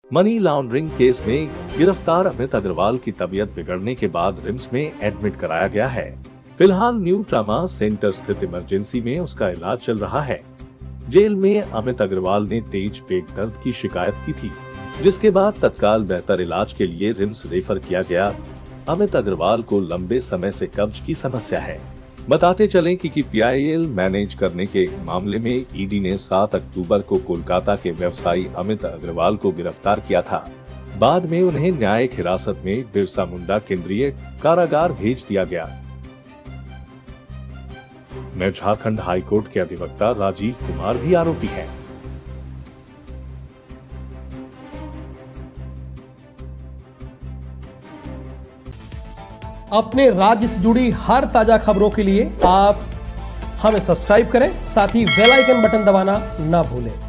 Money laundering case में गिरफ्तार अमित अग्रवाल की तबीयत बिगड़ने के बाद रिम्स में एडमिट कराया गया है। फिलहाल न्यू ट्रामा सेंटर स्थित इमरजेंसी में उसका इलाज चल रहा है। जेल में अमित अग्रवाल ने तेज पेट दर्द की शिकायत की थी, जिसके बाद तत्काल बेहतर इलाज के लिए रिम्स रेफर किया गया। अमित अग्रवाल को लंबे समय से कब्ज की समस्या है। बताते चलें कि PIL मैनेज करने के मामले में ईडी ने 7 अक्टूबर को कोलकाता के व्यवसायी अमित अग्रवाल को गिरफ्तार किया था। बाद में उन्हें न्यायिक हिरासत में बिरसा मुंडा केंद्रीय कारागार भेज दिया गया। में झारखंड हाईकोर्ट के अधिवक्ता राजीव कुमार भी आरोपी हैं। अपने राज्य से जुड़ी हर ताजा खबरों के लिए आप हमें सब्सक्राइब करें, साथ ही बेल आइकन बटन दबाना ना भूलें।